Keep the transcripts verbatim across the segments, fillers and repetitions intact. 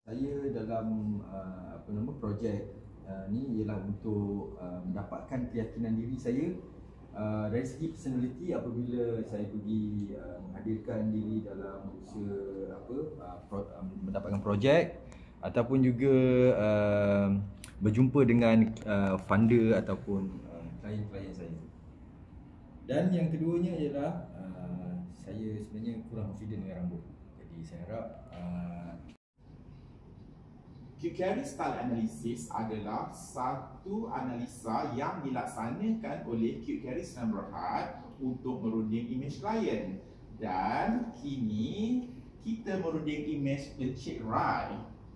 Saya dalam uh, apa nama projek uh, ni ialah untuk uh, mendapatkan keyakinan diri saya uh, dari segi personality apabila saya pergi uh, menghadirkan diri dalam usaha apa uh, pro, uh, mendapatkan projek ataupun juga uh, berjumpa dengan uh, funder ataupun uh, klien-klien saya. Dan yang keduanya ialah uh, saya sebenarnya kurang confident dengan rambut. Jadi saya harap uh, Q-Carry Style Analysis adalah satu analisa yang dilaksanakan oleh Q-Carry Sdn Bhd untuk merunding imej klien. Dan kini kita merunding imej Encik Rai.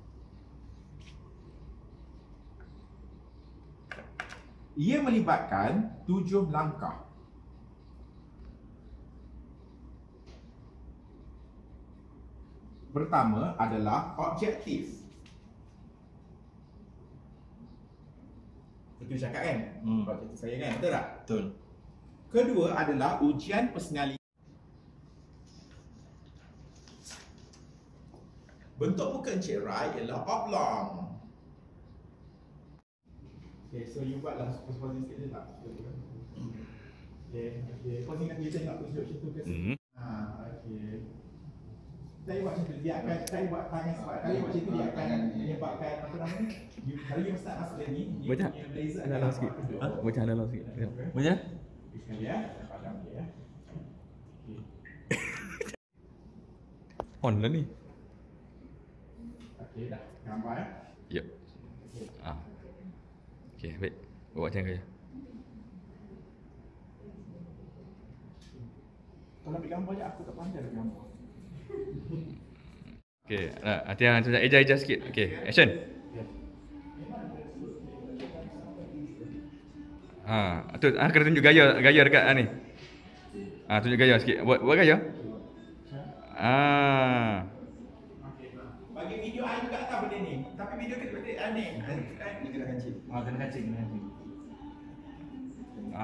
Ia melibatkan tujuh langkah. Pertama adalah objektif. Itu cakap kan? Hmm. Objektif saya kan? Betul tak? betul. Kedua adalah ujian personaliti. Bentuk muka Encik Rai ialah oblong. Okay, so you buatlah pose-pose sikit je tak? Okay, okay. Kau ingat kita tengok tunjuk macam tu ke? Hmm. Ha, okay. Saya buat macam tu, dia akan, saya buat tangan sebab kalau buat macam tu dia akan menyebabkan apa nama ni? You, kalau you start masuk lagi, you Baca. punya blazer Ada dalam sikit. Ha? Baca ada dalam sikit. Baca. Sekali ya, padam dia ya. On lah ni. Okey dah, gambar ya. Yep. Ah. Okey, baik. Buat macam kaya. Kalau ambil gambar je aku tak pandai ambil gambar. Okey, nah, hati yang macam eja-eja sikit. Okey, action. Ha, tu ah kena tunjuk gaya gaya dekat ah, ni. Ah, tunjuk gaya sikit. Buat buat gaya. Ah. Bagi video I juga tak benda ni. Tapi video kita betul ni. Ini kena kancing. Ah, kena kancing, kena kancing.